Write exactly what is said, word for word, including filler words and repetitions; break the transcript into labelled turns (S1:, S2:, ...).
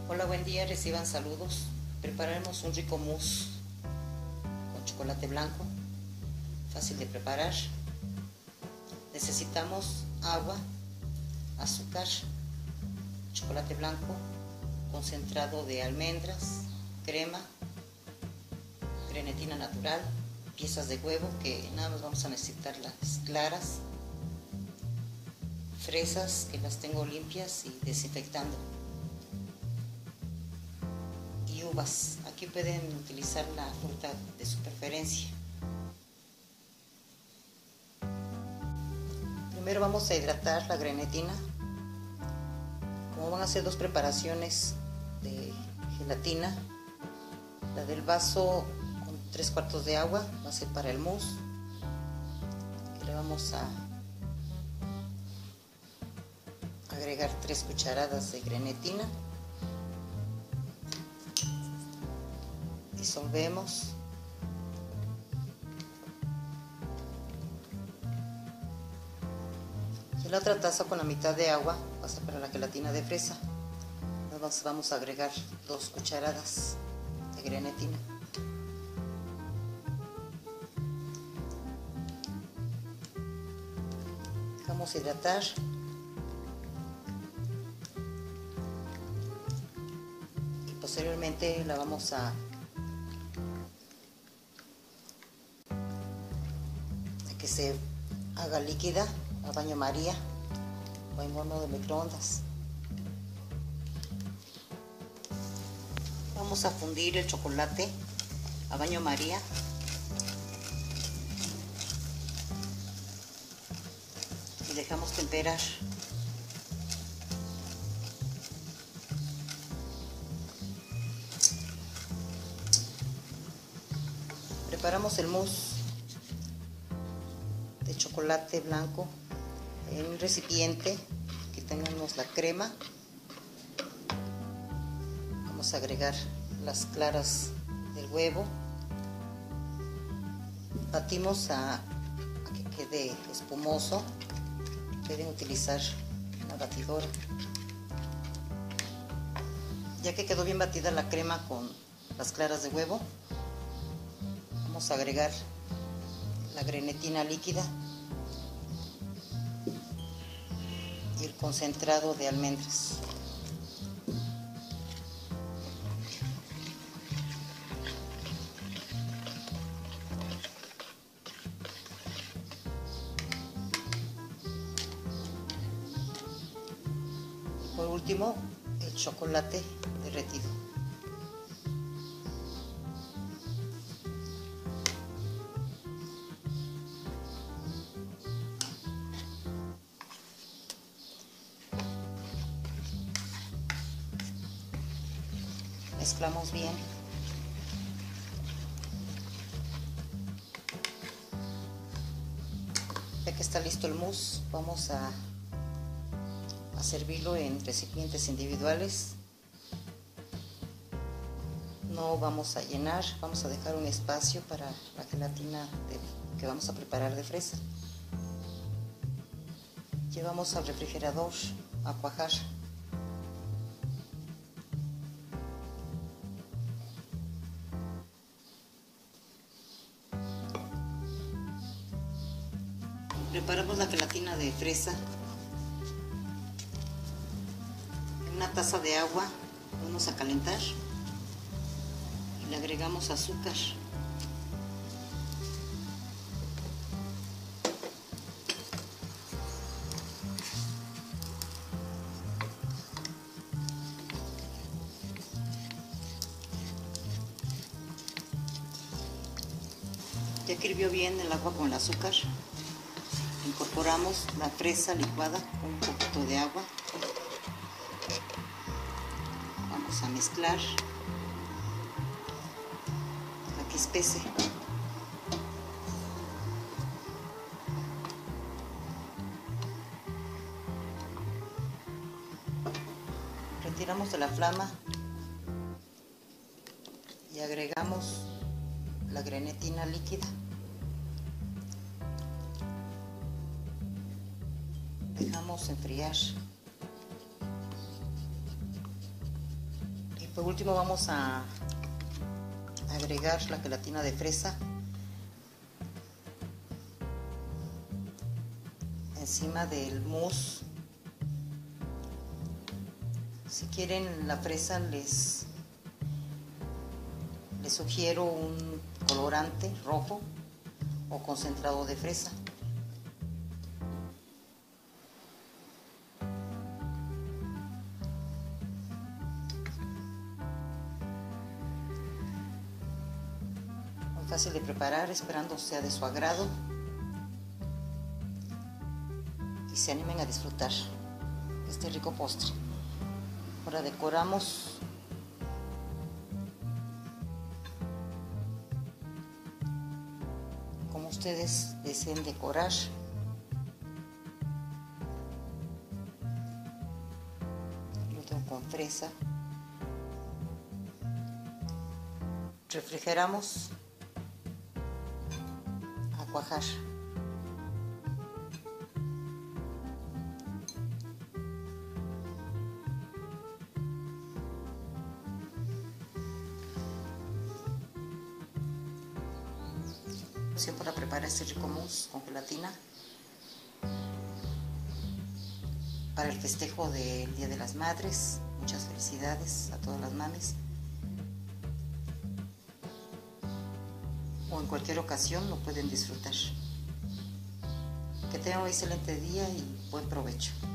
S1: Hola, buen día, reciban saludos. Prepararemos un rico mousse con chocolate blanco, fácil de preparar. Necesitamos agua, azúcar, chocolate blanco, concentrado de almendras, crema, grenetina natural, piezas de huevo que nada más vamos a necesitar las claras, fresas que las tengo limpias y desinfectando, y uvas. Aquí pueden utilizar la fruta de su preferencia. Primero vamos a hidratar la grenetina. Como van a ser dos preparaciones de gelatina, la del vaso con tres cuartos de agua va a ser para el mousse, que le vamos a agregar tres cucharadas de grenetina. Disolvemos. Y la otra taza con la mitad de agua va a ser para la gelatina de fresa. Nos vamos a agregar dos cucharadas de grenetina. Dejamos hidratar. Y posteriormente la vamos a que se haga líquida a baño María o en horno de microondas. Vamos a fundir el chocolate a baño María. Y dejamos temperar. Preparamos el mousse de chocolate blanco en un recipiente que tengamos la crema. Vamos a agregar las claras del huevo. Batimos a, a que quede espumoso. Pueden utilizar una batidora. Ya que quedó bien batida la crema con las claras de huevo, vamos a agregar la grenetina líquida y el concentrado de almendras. Por último, el chocolate derretido. Mezclamos bien. Ya que está listo el mousse, vamos a, a servirlo en recipientes individuales. No vamos a llenar, vamos a dejar un espacio para la gelatina de, que vamos a preparar de fresa. Llevamos al refrigerador a cuajar. Preparamos la gelatina de fresa en una taza de agua. Vamos a calentar y le agregamos azúcar. Ya que hirvió bien el agua con el azúcar, incorporamos la fresa licuada con un poquito de agua. Vamos a mezclar hasta que espese. Retiramos de la flama y agregamos la grenetina líquida. Dejamos enfriar. Por último vamos a agregar la gelatina de fresa encima del mousse. Si quieren la fresa, les, les sugiero un colorante rojo o concentrado de fresa. Muy fácil de preparar, esperando sea de su agrado y se animen a disfrutar este rico postre. Ahora decoramos como ustedes deseen decorar. Lo tengo con fresa. Refrigeramos a cuajar. Para preparar este rico mousse con gelatina para el festejo del Día de las Madres. Muchas felicidades a todas las mamis, o en cualquier ocasión lo pueden disfrutar. Que tengan un excelente día y buen provecho.